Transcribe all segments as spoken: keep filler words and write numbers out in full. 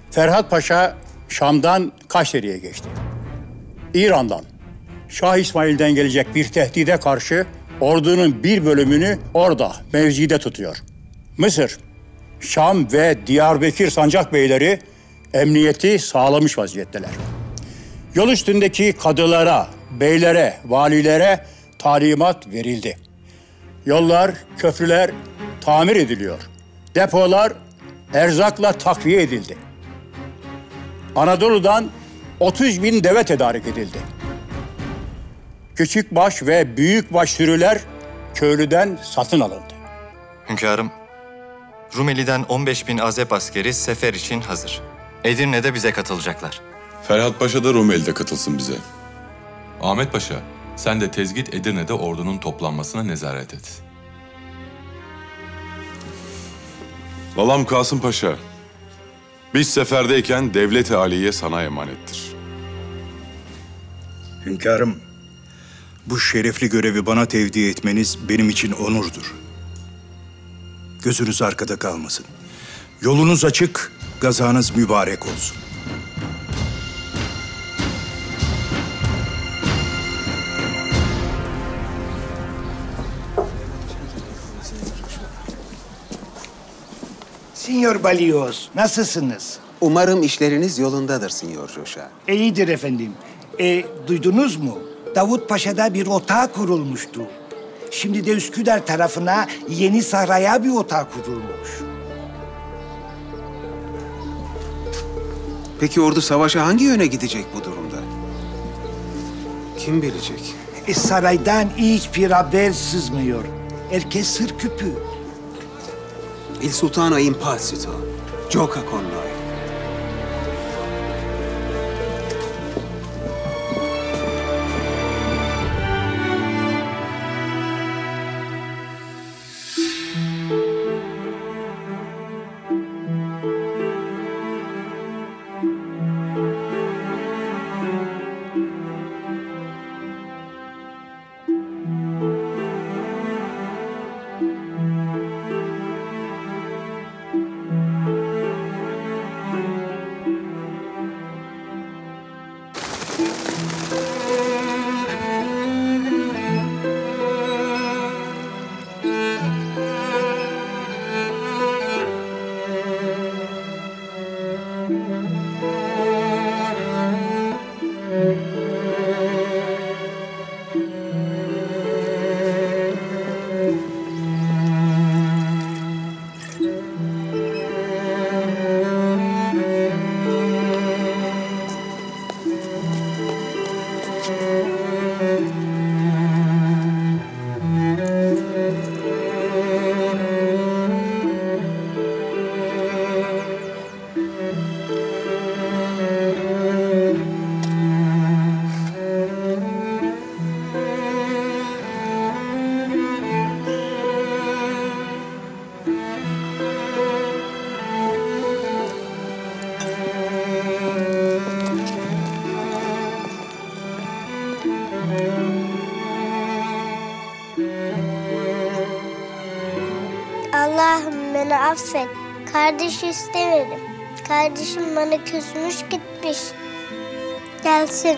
Ferhat Paşa Şam'dan Kayseri'ye geçti. İran'dan, Şah İsmail'den gelecek bir tehdide karşı ordunun bir bölümünü orada mevzide tutuyor. Mısır, Şam ve Diyarbakır sancak beyleri emniyeti sağlamış vaziyetteler. Yol üstündeki kadılara, beylere, valilere talimat verildi. Yollar, köprüler tamir ediliyor. Depolar erzakla takviye edildi. Anadolu'dan otuz bin deve tedarik edildi. Küçükbaş ve büyükbaş sürüler köylüden satın alındı. Hünkârım, Rumeli'den on beş bin Azep askeri sefer için hazır. Edirne'de bize katılacaklar. Ferhat Paşa da Rumeli'de katılsın bize. Ahmet Paşa, sen de tezgit Edirne'de ordunun toplanmasına nezaret et. Lalam Kasım Paşa, biz seferdeyken devlet-i aliye sana emanettir. Hünkârım, bu şerefli görevi bana tevdi etmeniz benim için onurdur. Gözünüz arkada kalmasın. Yolunuz açık, gazanız mübarek olsun. Sinyor Balios, nasılsınız? Umarım işleriniz yolundadır Sinyor Joşa. İyidir efendim. E, duydunuz mu? Davut Paşa'da bir otağı kurulmuştu. Şimdi de Üsküdar tarafına Yeni Saray'a bir otağı kurulmuş. Peki ordu savaşa hangi yöne gidecek bu durumda? Kim bilecek? E, saraydan hiçbir haber sızmıyor. Herkes sır küpü. Il sultano è impassito. Gioca con noi. Allah'ım beni affet. Kardeş istemedim. Kardeşim bana küsmüş gitmiş. Gelsin.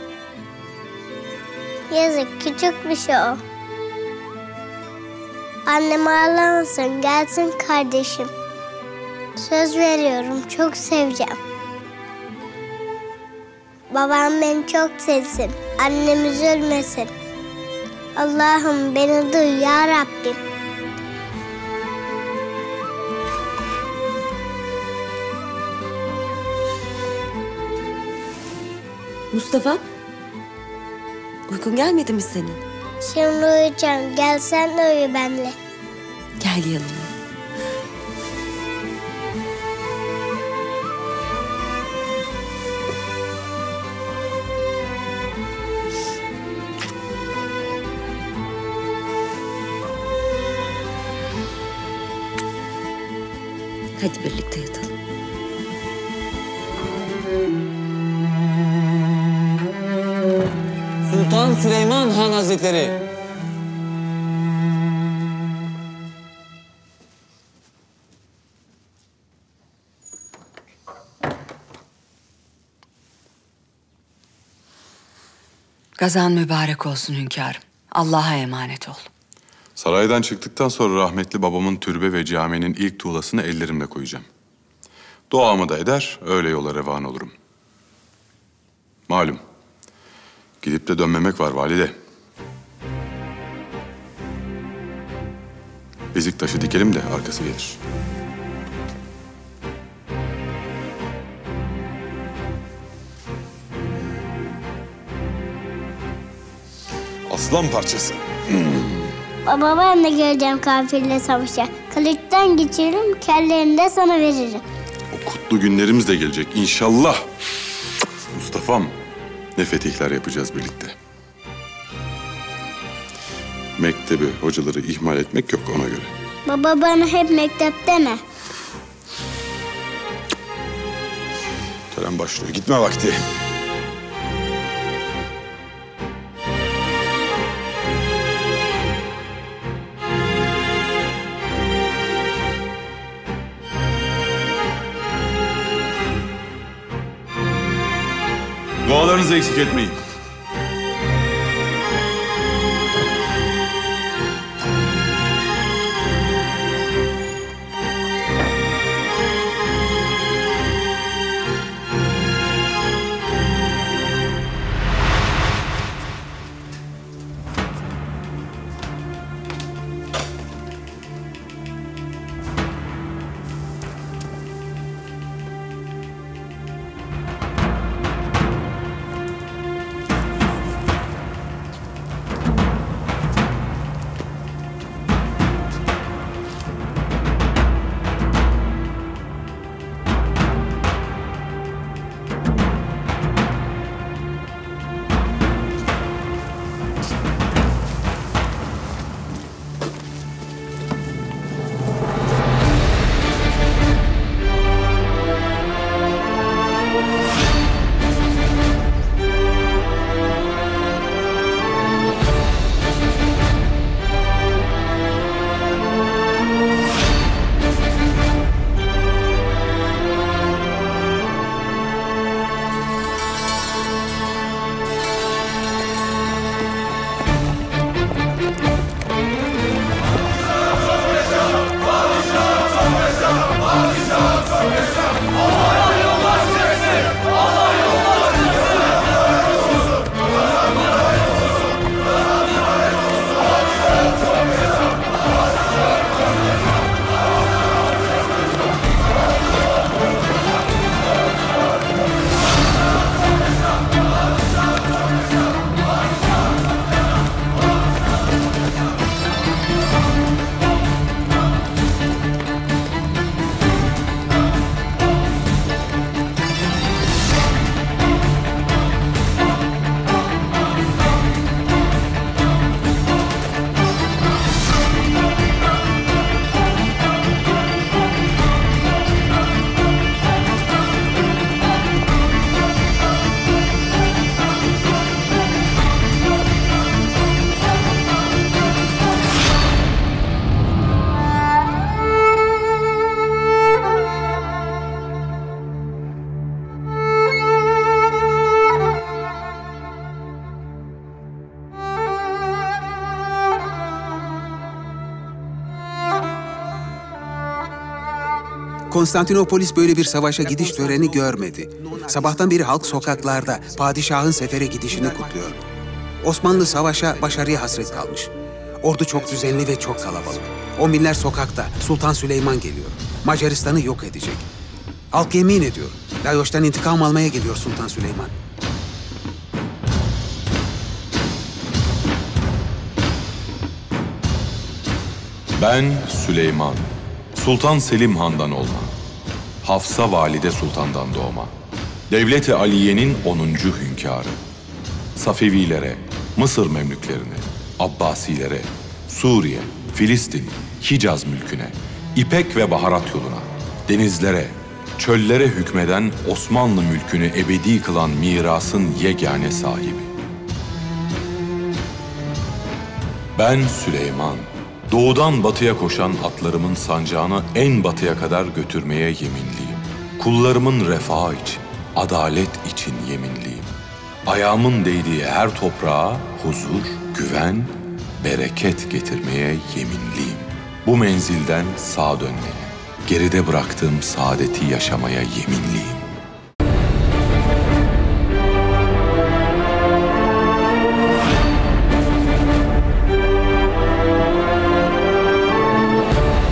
Yazık, küçük bir şey o. Annem ağlamasın, gelsin kardeşim. Söz veriyorum, çok seveceğim. Babam beni çok sevsin, annem üzülmesin. Allah'ım beni duy ya Rabbim. Mustafa, uykun gelmedi mi senin? Şimdi uyuyacağım, gel sen de uyu benimle. Gel yanıma. Hadi birlikte yatalım. Sultan Süleyman Han Hazretleri. Gazan mübarek olsun hünkârım. Allah'a emanet ol. Saraydan çıktıktan sonra rahmetli babamın türbe ve caminin ilk tuğlasını ellerimle koyacağım. Duamı da eder, öyle yola revan olurum. Malum, gidip de dönmemek var valide. Bezik taşı dikelim de arkası gelir. Aslan parçası. Baba ben de geleceğim kafirle savaşa. Kılıçtan geçiririm, kellerini de sana veririm. O kutlu günlerimiz de gelecek inşallah. Mustafa'm, ne fetihler yapacağız birlikte. Mektebi, hocaları ihmal etmek yok ona göre. Baba bana hep mektep deme. Tören başlıyor, gitme vakti. Dualarınızı eksik etmeyin. Konstantinopolis böyle bir savaşa gidiş töreni görmedi. Sabahtan beri halk sokaklarda padişahın sefere gidişini kutluyor. Osmanlı savaşa, başarıya hasret kalmış. Ordu çok düzenli ve çok kalabalık. On binler sokakta, Sultan Süleyman geliyor. Macaristan'ı yok edecek. Halk yemin ediyor. Layoş'tan intikam almaya geliyor Sultan Süleyman. Ben Süleyman, Sultan Selim Han'dan olma, Hafsa Valide Sultan'dan doğma, Devlet-i Aliye'nin onuncu hünkârı, Safevilere, Mısır memlüklerine, Abbasilere, Suriye, Filistin, Hicaz mülküne, İpek ve baharat yoluna, denizlere, çöllere hükmeden Osmanlı mülkünü ebedi kılan mirasın yegane sahibi. Ben Süleyman, doğudan batıya koşan atlarımın sancağını en batıya kadar götürmeye yeminliyim. Kullarımın refahı için, adalet için yeminliyim. ayağımın değdiği her toprağa huzur, güven, bereket getirmeye yeminliyim. Bu menzilden sağa dönmeye, geride bıraktığım saadeti yaşamaya yeminliyim.